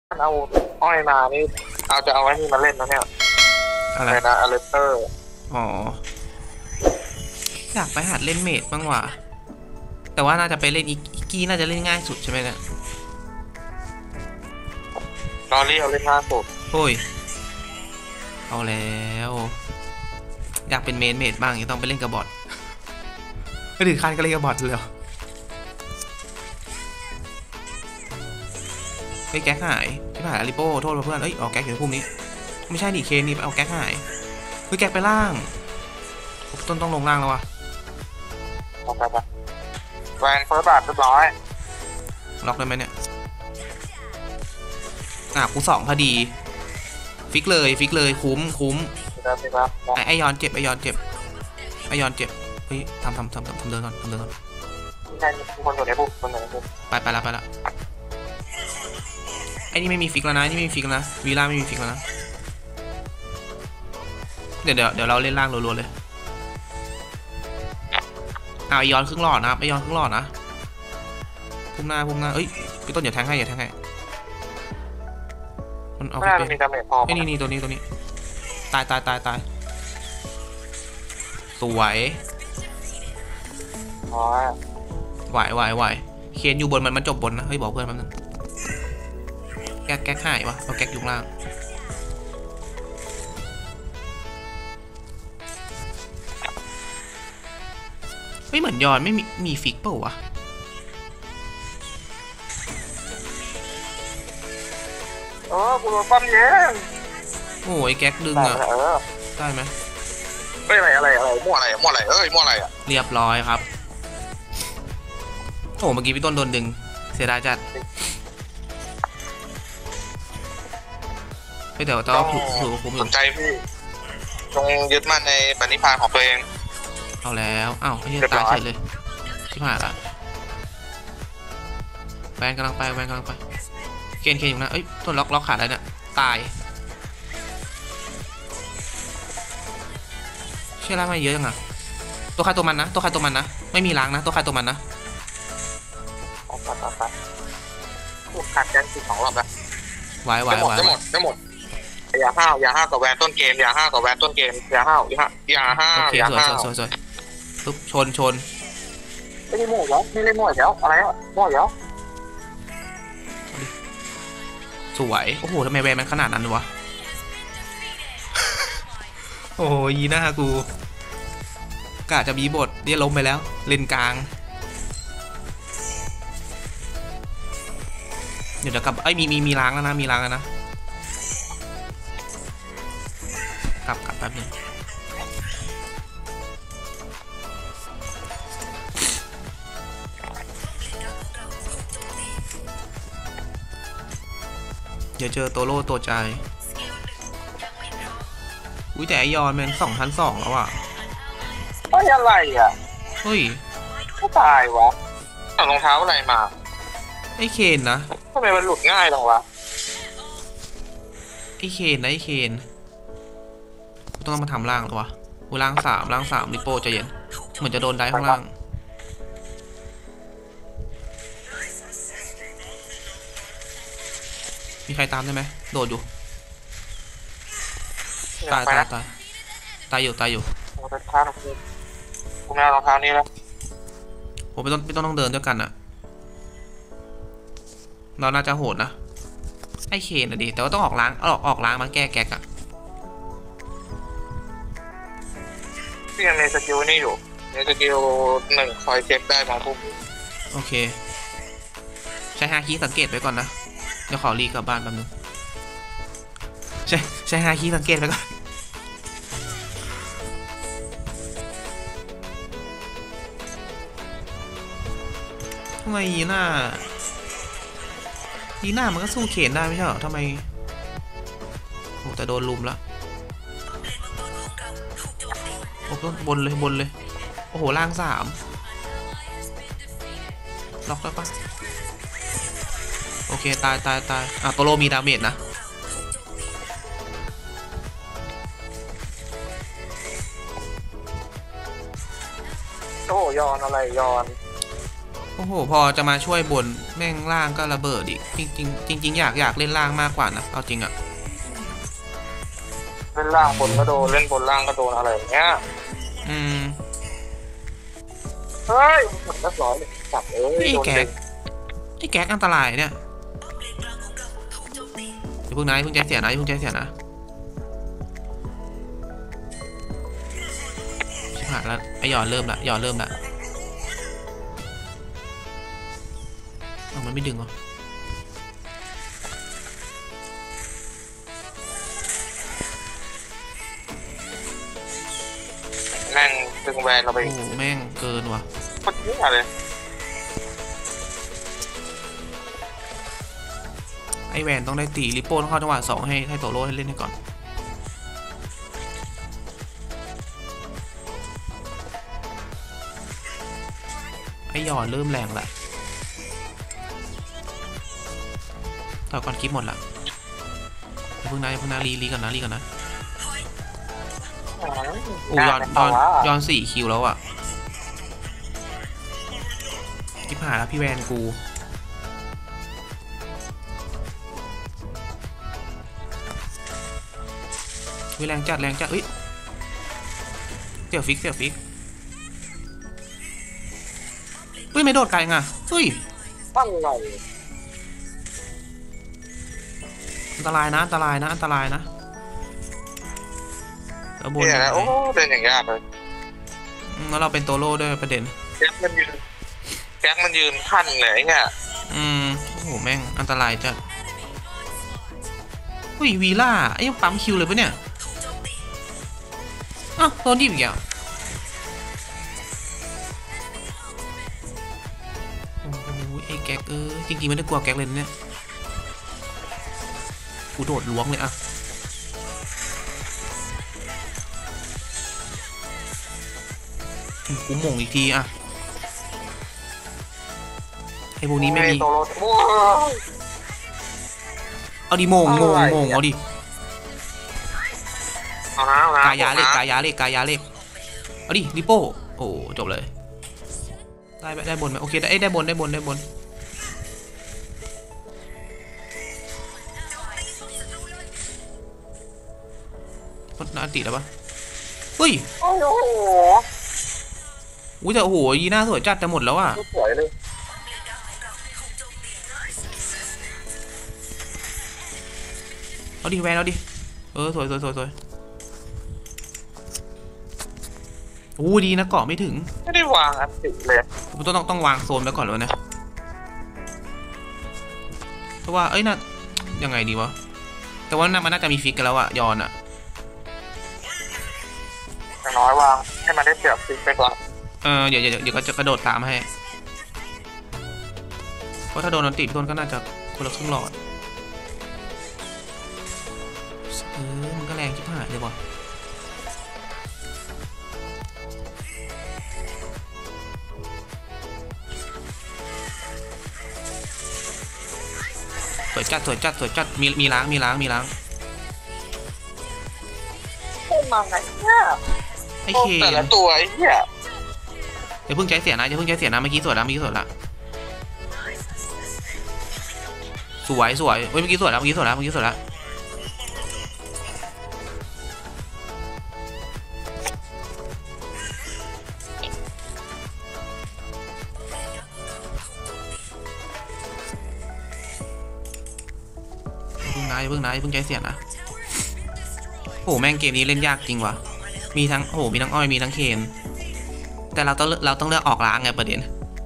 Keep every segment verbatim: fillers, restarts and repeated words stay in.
เอาอ้อยมานี่เอาจะเอาไอ้นี่มาเล่นนะเนี่ยอะไรนะอเลสเตอร์อ๋ออยากไปหัดเล่นเมดบ้างว่ะแต่ว่าน่าจะไปเล่นอีกี้น่าจะเล่นง่ายสุดใช่ไหมเนี่ยลอรี่เอาเล่นห้าสุดโอ้ยเอาแล้วอยากเป็นเมนเมดบ้างยังต้องไปเล่นกับบอทไม่ถึงขั้นก็เล่นกับบอทเลยเฮ้ยแก๊กหายที่ผ่านอาริโป้โทษเพื่อนเอ้ยออกแก๊กอยู่ในพุ่มนี้ไม่ใช่ดิเคนนี่เอาแก๊กหายเฮ้ยแก๊กไปล่างต้นต้องลงล่างแล้ววะไปไปแวนเฟิร์สบาทเรียบร้อยล็อกได้ไหมเนี่ยอ่ะกูสองพอดีฟิกเลยฟิกเลยคุ้มคุ้มไอไอยอนเจ็บไอยอนเจ็บไอยอนเจ็บเฮ้ยทำทำทำทำทำเดินก่อนทำเดินก่อนใช่คนอยู่ในพุ่มคนอยู่ในพุ่มไปไปละไปละไอ้นี่ไม่มีฟิกแล้วนะนี่ไม่มีฟิกแล้วนะวีล่าไม่มีฟิกแล้วนะเดี๋ยวเดี๋ยวเดี๋ยวเราเล่นล่างรัวๆเลยเอาไอยอนครึ่งหลอดนะไอยอนครึ่งหลอดนะพุ่มหน้าพุ่มหน้าเอ้ยพี่ต้นอย่าแทงให้อย่าแทงให้มันเอาไปเป็นไอ้นี่นี่ตัวนี้ตัวนี้ตายตายตายตายสวยไหวไหวไหวเคนอยู่บนมันมันจบบนนะเฮ้ยบอกเพื่อนแป๊บนึงแก๊กแก๊กหายวะเอาแก๊กอยู่ล่างไม่เหมือนยอนไม่มีมีฟิกเปล่าวะเออกูโดนปั้มเย็นโอ้ยแก๊กดึงอ่ะได้ไหมไม่อะไรอะไรอะไรมั่วอะไรมั่วอะไรเอ้ยมั่วอะไรอ่ะเรียบร้อยครับโอ้เมื่อกี้พี่ต้นโดนดึงเสียดายจัดไม่เดี๋ยวต้องถูกถูกคุมอยู่สนใจพี่จงยึดมั่นในปณิพานของตัวเองเอาแล้วอ้าวไม่ใช่ตายเฉยเลยที่ผ่านละแวนกำลังไปแวนกำลังไปเกณฑ์เกณฑ์อยู่นะเอ้ยต้นล็อกล็อกขาดแล้วเนี่ยตายเชื่อล้างมาเยอะจังอะตัวใครตัวมันนะตัวใครตัวมันนะไม่มีล้างนะตัวใครตัวมันนะออกไปออกไปพูดขาดกันสิสองรอบแล้วไหวไหวไหวจะหมดจะหมดอย่าห้าวอย่าห้าวกับแวนต้นเกมอย่าห้าวกับแวนต้นเกมอย่าห้าวอย่าอย่าห้าวอย่าห้าวสวยสวยปุ๊บชนชนไม่ได้มั่วแล้วไม่ได้มั่วแล้วอะไรอ่ะมั่วแล้วสวยโอ้โหทำไมแวนมันขนาดนั้นวะโอ้ยหน้ากูกะจะมีบทเรียล้มไปแล้วเลนกลางเดี๋ยวจะกลับไอ้มีมีมีล้างแล้วนะมีล้างแล้วนะกลับกลับแป๊บนึงเดี๋ยวเจอโตโร่ตัวใจอุ้ยแต่ไอยอนมันสองพันสองแล้วอ่ะเฮ้ยอะไรอ่ะเฮ้ยก็ตายวะเอารองเท้าอะไรมาไอเคนนะทำไมมันหลุดง่ายจังวะไอเคนนะไอเคนต้องมาทำล่างหรอวะกูล่างสามล่างสามริโป้ใจเย็นเหมือนจะโดนได้ข้างล่างมีใครตามได้ไหมโดดอยู่ตายตายตายตายอยู่ตายอยู่รองเท้ากูไม่เอารองเท้านี้แล้วผมไม่ต้องไม่ต้องต้องเดินด้วยกันอะเราน่าจะโหดนะไอเคนอะดิแต่ว่าต้องออกล้างออกออกล้างมาแก้แก๊กอะพี่ยังในสกิลนี่อยู่ในสกิลหนึ่งคอยเช็คได้มาปุ๊บโอเคใช้ฮาคิสังเกตไว้ก่อนนะเดี๋ยวขอรีกลับบ้านแป๊บนึงใช่ใช้ฮาคิสังเกตไว้ก่อนทำไมยีน่ายีน่ามันก็สู้เขนได้ไม่ใช่หรอทำไมโอ้แต่โดนลุมละโอ้ต้นบนเลยบนเลยโอ้โหล่างสามล็อกแล้วปะโอเคตายตายตายอ่ะโตโรมีดาเมจนะโอ้ยอนอะไรยอนโอ้โหพอจะมาช่วยบนแม่งล่างก็ระเบิดอีกจริงๆจริงๆอยากอยากเล่นล่างมากกว่านะเอาจริงอะเล่นล่างบนก็โดนเล่นบนล่างก็โดนอะไรอย่างเงี้ยอืมเฮ้ยมันก็ร้อยจับเอ้ยไอ้แก๊กไอ้แก๊กอันตรายเนี่ยอย่าเพิ่งนะอย่าเพิ่งใจเสียนะอย่าเพิ่งใจเสียนะชิบหายแล้วไอ้หยอดเริ่มละหยอดเริ่มละมันไม่ดึงเหรอแม่งดึงแวนเราไปโอ้แม่งเกินว่ะคนนี้อะไรไอแวนต้องได้ตีริปโป้ต้องเข้าจังหวะสองให้ให้โตโร่ให้เล่นให้ก่อนไอหยอดเริ่มแรงละต่อก่อนคลิปหมดละอย่าเพิ่งนะอย่าเพิ่งนะรีรีก่อนนะรีก่อนนะโอ้ยอนยอนยอนสี่คิวแล้วอ่ะคลิปหายแล้วพี่แวนกูวิแรงจัดแรงจัดเอ้ยเสี่ยวฟิกเสี่ยวฟิกเฮ้ยไม่โดดไกลไงเฮ้ยตั้งไงอันตรายนะอันตรายนะอันตรายนะแล้วบนเนี่ยโอ้เดินอย่างยากเลยแล้วเราเป็นโตโร่ด้วยประเด็นแก๊กมันยืนแก๊กมันยืนขั้นเลยเนี่ยอืมโอ้โหแม่งอันตรายจัดเฮ้ยวีล่าไอ้ยังปั๊มคิวเลยปะเนี่ยอ้าวโดนดิบอีกอ่ะโอ้โหไอ้แก๊กเออจริงๆไม่ได้กลัวแก๊กเลยเนี่ยกูโดดล้วงเลยอ่ะกูหม่งอีกทีอ่ะไอ้พวกนี้ไม่มีเอาดิโมงโมงโมงเอาดิกายาเล็กกายาเล็กกายาเล็กเอาดิริโป้โอ้จบเลยได้ได้บนไหมโอเคได้ได้บนได้บนได้บนพดนาติแล้วปะเฮ้ยโอ้โหอุ้ยแต่โอ้โหยีน่าสวยจัดแต่หมดแล้วอ่ะสวยเลยเอาดิแวนเอาดิเออสวยสวยสวยสวยโอ้ดีนะเกาะไม่ถึงไม่ได้วางอันติเลยต้องต้องต้องวางโซนไว้ก่อนเลยนะเพราะว่าเอ้ยน่ายังไงดีวะแต่ว่ามันน่าจะมีฟิกกันแล้วอะยอนอะอย่างน้อยวางให้มันได้เปรียบฟิกไปก่อนเออเดี๋ยวเดี๋ยวเดี๋ยวก็จะกระโดดตามให้เพราะถ้าโดนนติโดนก็น่าจะคนละครึ่งหลอดเออมันก็แรงชิบหายเลยวะสวยจัดสวยจัดสวยจัดมีมีล้างมีล้างมีล้างมาไงเนี่ยไอ้เคแต่ละตัวไอ้เนี่ยอย่าเพิ่งใจเสียนะอย่าเพิ่งใจเสียนะเมื่อกี้สวยแล้วเมื่อกี้สวยละสวยสวยเฮ้ยเมื่อกี้สวยแล้วเมื่อกี้สวยแล้วเมื่อกี้สวยแล้วอย่าเพิ่งนะอย่าเพิ่งใจเสียนะโอ้แม่งเกมนี้เล่นยากจริงวะมีทั้งโอ้มีทั้งอ้อยมีทั้งเคนแต่เราต้องเราต้องเลือกออกล้างไงประเด็น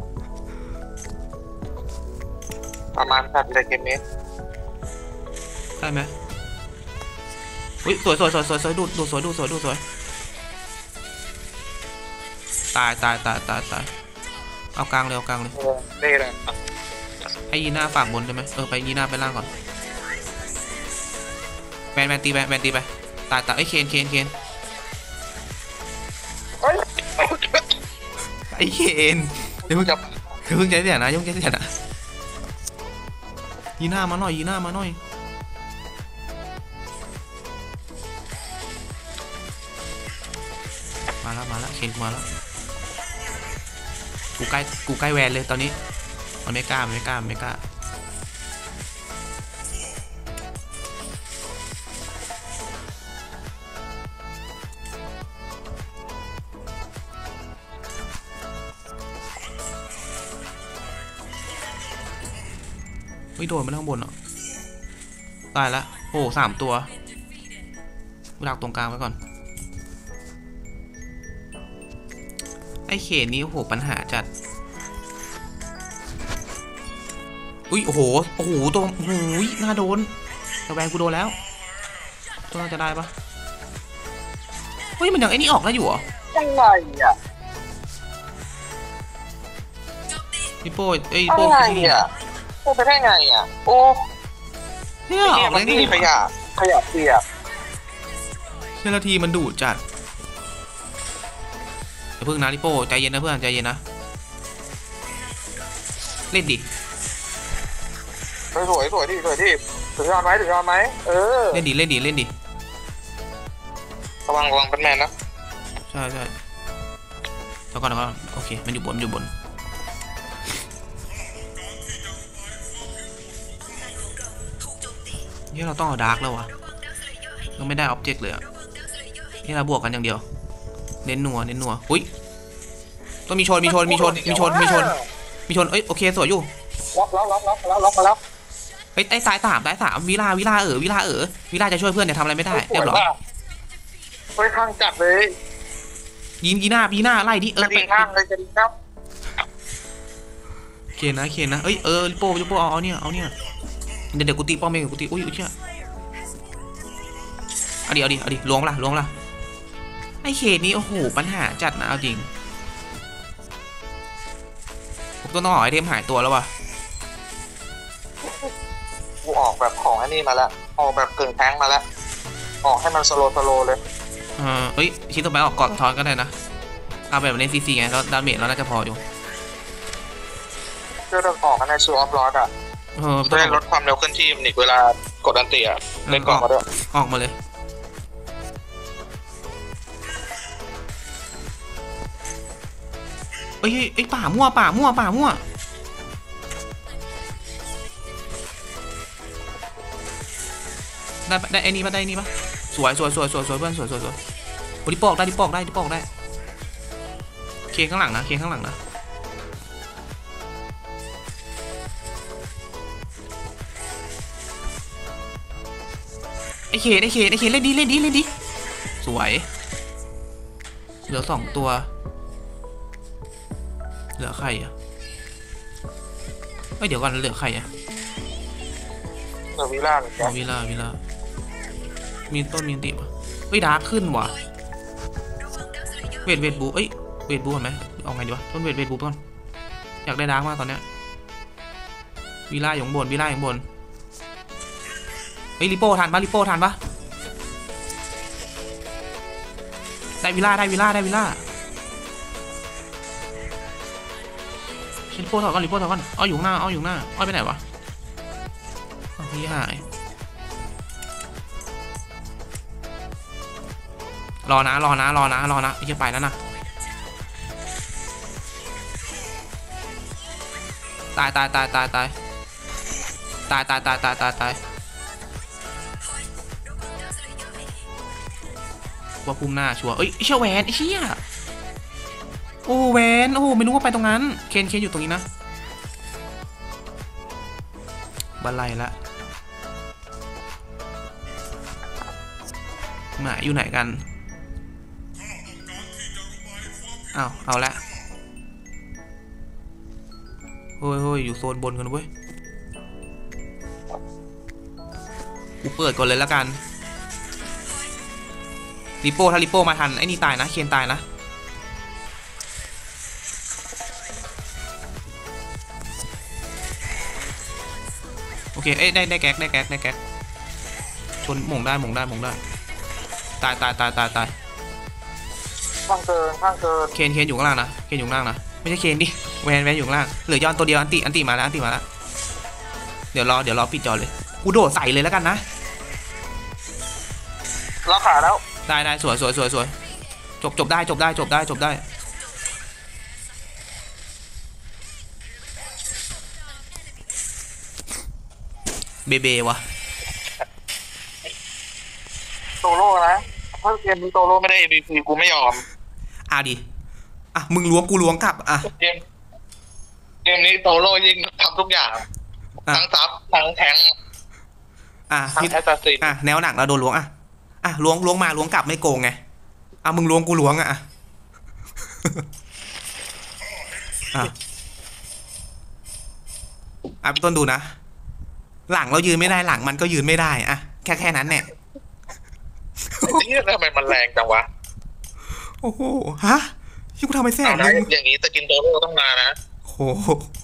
ประมาณสัตว์เลยเกมนี้ได้ไหมอุ้ยสวยสวยสวยสวยสวยดูดูสวยดูสวยดูสวยตายตายตายตายตายเอากลางเลยเอากลางเลยนี่แหละให้ยีน่าฝากบนได้ไหมเออไปยีน่าไปล่างก่อนแบนแบนตีแบนแบนตีไปตายตายไอ้เคนเคนเคนไอ้เคนเดี๋ยวเพิ่งจับเดี๋ยวเพิ่งใจเสียนะยุ่งใจเสียนะยีน่ามาหน่อยยีน่ามาหน่อยมาแล้วมาแล้วเคนมาแล้วกูใกล้กูใกล้แวนเลยตอนนี้มันไม่กล้ามันไม่กล้ามันไม่กล้าไม่โดนมันข้างบนเหรอตายละโอ้สามตัวดักตรงกลางไว้ก่อนไอเขนนี้โอ้โหปัญหาจัดอุ้ยโอ้โหโอ้โหตัวโอ้โหน่าโดนแต่แวนกูโดนแล้วตัวน่าจะได้ปะเฮ้ยมันยังไอ้นี่ออกได้อยู่เหรอยังไงอ่ะพี่โป้ไอ้โป้พี่อ่ะโป้ไปได้ไงอ่ะโอ้เนี่ยออกได้ไงขยะขยะเปียกเชลทีมันดูดจัดอย่าเพิ่งนะลิโป้ใจเย็นนะเพื่อนใจเย็นนะเล่นดิสวยสวยสวยดิสวยดิถึงยอดไหมถึงยอดไหมเออเล่นดิเล่นดิเล่นดิระวังระวังเป็นแมนนะใช่ใช่เดี๋ยวก่อนเดี๋ยวก่อนโอเคมันอยู่บนมันอยู่บนนี่เราต้องเอาดาร์กแล้ววะเราไม่ได้ออบเจกต์เลยอะนี่เราบวกกันอย่างเดียวเน้นนัวเน้นนัวอุ้ยต้องมีชนมีชนมีชนมีชนมีชนมีชนเอ้ยโอเคสวยอยู่ล็อกล็อกล็อกล็อกล็อกล็อกมาแล้วเฮ้ยไอ้ตายสามตายสามวิลาวิลาเออวิลาเออวิลาจะช่วยเพื่อนเนี่ยทำอะไรไม่ได้เรียบร้อยไปข้างจัดเลยยิงกีหน้าพีหน้าไล่ดิเออไปข้างเลยจะดีครับเคนนะเคนนะเอ้ยเออลิโป้ลิโป้เอาเอาเนี่ยเอาเนี่ยเดี๋ยวเดี๋ยวกูตีป้อมเองกูตีอุ้ยอุ้ยเชี่ยเอาดิเอาดิเอาดิล้วงละล้วงละไอ้เขตนี้โอ้โหปัญหาจัดนะเอาจริงผมต้องออกไอเทมหายตัวแล้ววะกูออกแบบของอันนี้มาแล้วออกแบบกึ่งแทงมาแล้วออกให้มันสโลสโลเลยเออเอ้ยชิ้นต่อไปออกกอดทอนก็ได้นะเอาแบบเล่นซีซีไงแล้วดาเมจเราน่าจะพออยู่เพื่อจะออกกันในชูออฟลอสอ่ะเออเพื่อลดความเร็วขึ้นที่อีกเวลากดอันตีอ่ะเล่นกล่องมาด้วยออกมาเลยเอ้ยไอ้ป่ามั่วป่ามั่วป่ามั่วได้ได้ไอ้นี่ปะได้นี่ปะสวยสวยสวยสวยสวยเพื่อนสวยสวยสวยดิปอกได้ดิปอกได้ดิปอกได้เคียงข้างหลังนะเคียงข้างหลังนะไอเขตไอเขตไอเขตเล่นดีเล่นดีเล่นดีสวยเหลือสองตัวเหลือใครอ่ะเอ้ยเดี๋ยวก่อนเหลือใครอ่ะเหลือวิลาเหมือนกันวิลาวิลามีต้นมีติปะเฮ้ยดาร์กขึ้นว่ะเวทเวทบูเอ้ยเวทบูก่อนไหมเอาไงดีวะต้นเวทเวทบูก่อนอยากได้ดาร์กมากตอนเนี้ยวิลาอยู่บนวิลาอยู่บนเฮ้ยลิโป้ทันปะลิโป้ทันปะได้วิลาได้วิลาได้วิลาลิโป้ถอดก่อนลิโป้ถอดก่อนอ้อยอยู่หน้าอ้อยอยู่หน้าอ้อยไปไหนวะพี่หายรอนะรอนะรอนะรอนะไอ้จะไปแล้วนะตายตายตายตายตายตายตายตายตายตายตายว่าพุ่มหน้าชัวร์เอ้ยเชี่ยแวนไอ้เชี่ยโอ้แวนโอ้ไม่รู้ว่าไปตรงนั้นเคนเคนอยู่ตรงนี้นะบันไลละหมาอยู่ไหนกันอ้าวเอาละเฮ้ยเฮ้ยอยู่โซนบนกันเว้ยกูเปิดก่อนเลยแล้วกันลิโป้ถ้าลิโป้มาทันไอ้นี่ตายนะเคนตายนะโอเคเอ้ยได้ได้แก๊กได้แก๊กได้แก๊กชนหม่งได้หม่งได้หม่งได้ตายตายตายตายตายข้างเกินข้างเกินเคนเคนอยู่ข้างล่างนะเคนอยู่ข้างล่างนะไม่ใช่เคนดิแวนแวนอยู่ข้างล่างเหลือย้อนตัวเดียวอันติอันติมาแล้วอันติมาแล้วเดี๋ยวรอเดี๋ยวรอปิดจอเลยกูโดดใส่เลยแล้วกันนะล็อกขาแล้วได้ได้สวยสวยสวยสวยจบจบได้จบได้จบได้จบได้เบเบวะโซโล่นะถ้าเกมนี้โซโล่ไม่ได้ เอ็ม วี พี กูไม่ยอมอ่ะดิอ่ะมึงล้วงกูล้วงกลับอ่ะเกมเกมนี้โซโล่ยิงทำทุกอย่างอ่ะทั้งซับทั้งแทงอ่ะทั้งพี่แอสซัสซินอ่ะแนวหนักเราโดนล้วงอ่ะอ่ะล้วงล้วงมาล้วงกลับไม่โกงไงอ่ะมึงล้วงกูล้วงอ่ะอ่ะ อ่ะอ่ะพี่ต้นดูนะหลังเรายืนไม่ได้หลังมันก็ยืนไม่ได้อ่ะแค่แค่นั้นแน่นี่ทำไมมันแรงจังวะโอ้โหฮะที่กูทำไปแสเอานนะนึงอย่างนี้สกินโซโล่ต้องมานะโอ้โห